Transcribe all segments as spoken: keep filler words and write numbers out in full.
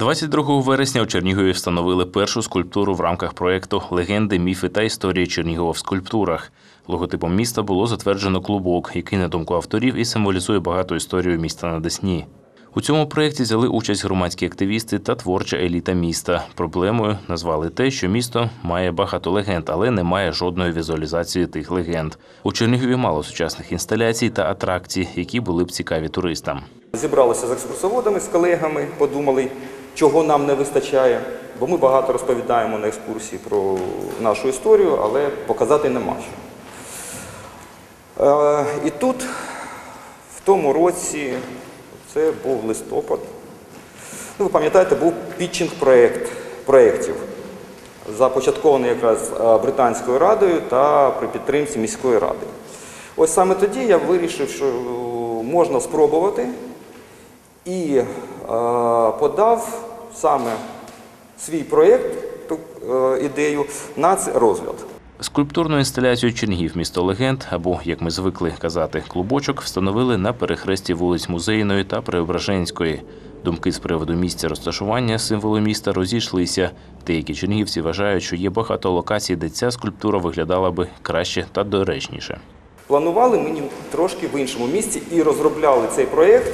двадцять другого вересня у Чернігові встановили першу скульптуру в рамках проєкту «Легенди, міфи та історії Чернігова в скульптурах». Логотипом міста було затверджено клубок, який, на думку авторів, і символізує багату історію міста на Десні. У цьому проєкті взяли участь громадські активісти та творча еліта міста. Проблемою назвали те, що місто має багато легенд, але не має жодної візуалізації тих легенд. У Чернігові мало сучасних інсталяцій та атракцій, які були б цікаві туристам. Зібралися з екскурсоводами, з колегами, подумали, чого нам не вистачає, бо ми багато розповідаємо на екскурсії про нашу історію, але показати нема що. І тут, в тому році, це був листопад, ну, ви пам'ятаєте, був пітчинг проєкт, проєктів, започаткований якраз Британською радою та при підтримці міської ради. Ось саме тоді я вирішив, що можна спробувати, і е, подав саме свій проєкт, ту е, ідею, на розгляд. Скульптурну інсталяцію «Чернігів. Місто легенд» або, як ми звикли казати, «Клубочок» встановили на перехресті вулиць Музейної та Преображенської. Думки з приводу місця розташування символу міста розійшлися. Деякі чернігівці вважають, що є багато локацій, де ця скульптура виглядала би краще та доречніше. Планували мені трошки в іншому місці і розробляли цей проєкт,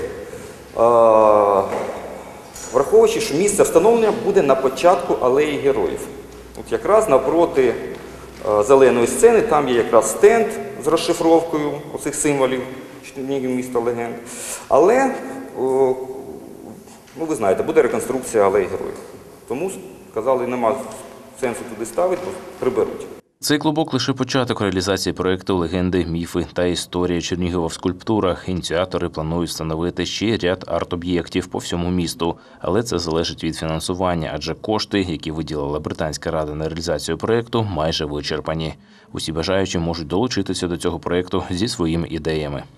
враховуючи, що місце встановлення буде на початку алеї героїв. От якраз навпроти зеленої сцени, там є якраз стенд з розшифровкою оцих символів Чернігів, міста легенд. Але, ну ви знаєте, буде реконструкція алеї героїв. Тому сказали, нема сенсу туди ставити, бо приберуть. Цей клубок – лише початок реалізації проєкту «Легенди, міфи та історія Чернігова в скульптурах». Ініціатори планують встановити ще ряд арт-об'єктів по всьому місту. Але це залежить від фінансування, адже кошти, які виділила Британська рада на реалізацію проєкту, майже вичерпані. Усі бажаючі можуть долучитися до цього проєкту зі своїми ідеями.